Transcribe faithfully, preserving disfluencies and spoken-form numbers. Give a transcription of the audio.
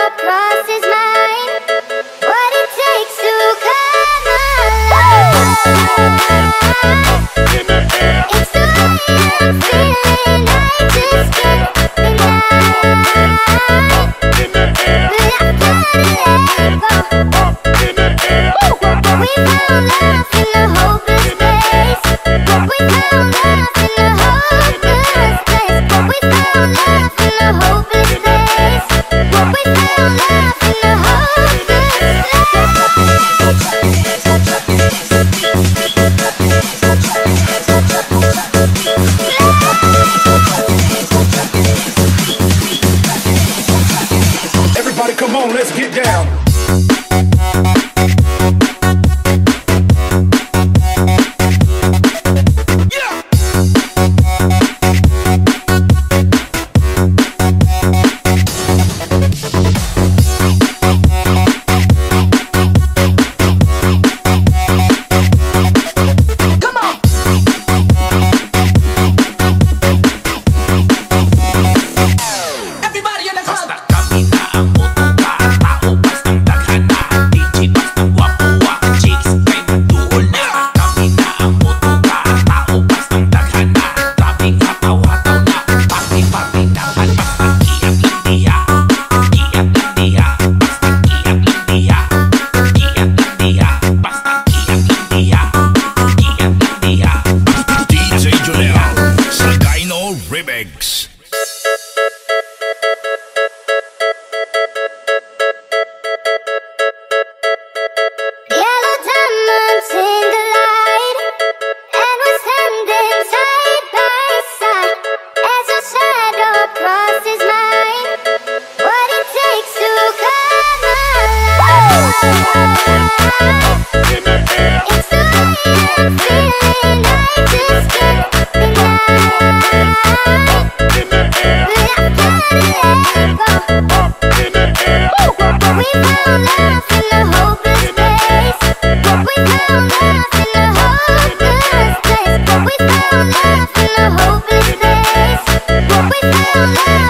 across his mind what it takes to come alive. In the air. It's the way I'm feeling, I just can't deny. In the air. But I gotta let go. In the air. We found love in the hopeless place. We found love in the hopeless place. We found love in the hopeless place. We found love in the hopeless place. Everybody come on, let's get down. We found love